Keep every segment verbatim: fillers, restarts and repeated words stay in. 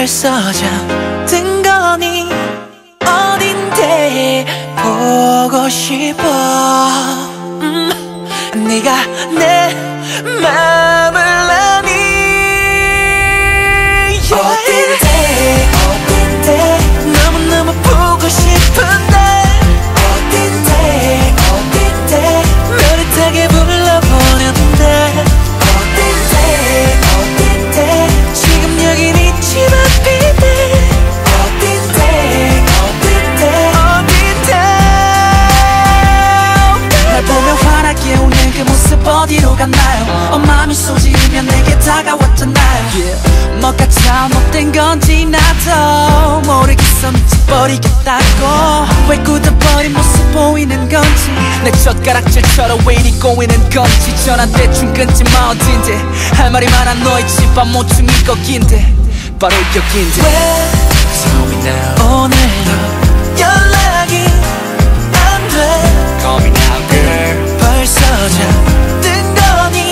벌써 잠든 거니 어딘데 보고 싶어. 음, 네가 내 맘을 아니. yeah. 어딘데 어딘데 너무너무 보고 싶은데 어딘데 어딘데 노릇하게 불러보는데 어딘데 어딘데 지금 여긴 이 집 앞인데 어딘데 어딘데 어딘데 날 보며 환하게 웃는 그 모습 어디로 갔나요? 엄마 미소 지으며 내게 다가왔잖아요. yeah. 뭐가 잘못된 건지 나도 모르겠어. 미쳐버리겠다고 왜 굳어버린 모습 보이는 건지 내 젓가락질처럼 왜 이리 꼬이는 건지 전화 대충 끊지 마. 어딘데 할 말이 많아 너의 집 앞 모퉁이 꺾인데 바로 여긴데 왜 Tell me now 오늘도 연락이 안 돼. Call me now girl 벌써 잠든 거니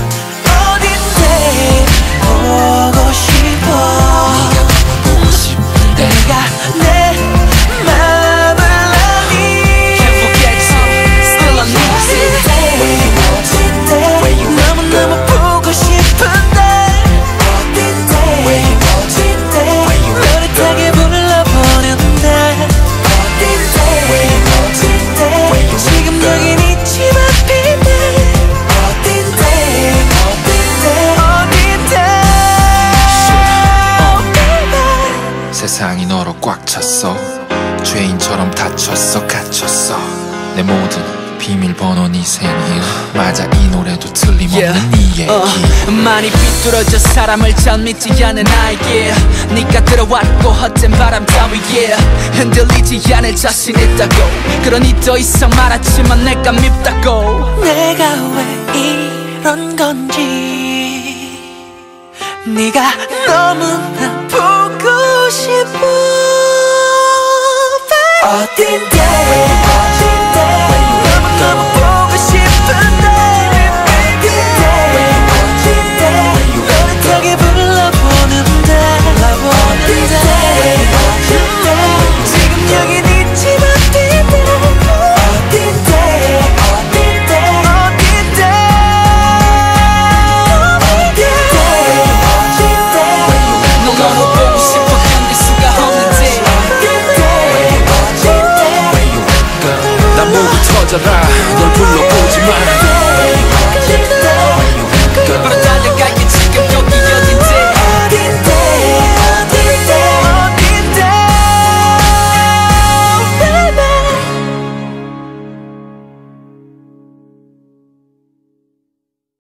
어딘데 보고 싶어. 네가 너무 보고 싶은데 네가 내 맘을 아니. Can't forget you Still I need you Where you 어딘데 Where you 너무너무 보고 싶은데 어딘데 Where you 어딘데 Where you 노릇하게 불러보는데 어딘데 Where you 어딘데 Where you 지금 여긴 이 집 앞인데 어딘데 어딘데 어딘데 세상이 너로 꽉 찼어. 죄인처럼 다쳤어 갇혔어. 내 모든 비밀번호 네 생일 맞아 이 노래도 틀림없는 yeah. 네 얘기. uh, 많이 삐뚤어져 사람을 잘 믿지 않은 나에게 네가 들어왔고 헛된 바람 따위에 흔들리지 않을 자신 있다고. 그러니 더 이상 말하지만 내가 밉다고. 내가 왜 이런 건지 네가 너무나 보고 싶어. 어딘데 어딘데 너무너무 보고 싶은데 어딘데 어딘데 노릇하게 불러보는데 불러보는데 어딘데 지금 여긴 이 집 앞인데 어딘데 어딘데 어딘데 어딘데 너 너무 보고 싶어 견딜 수가 없는데 난 목이 터져라 널 불러보지 마.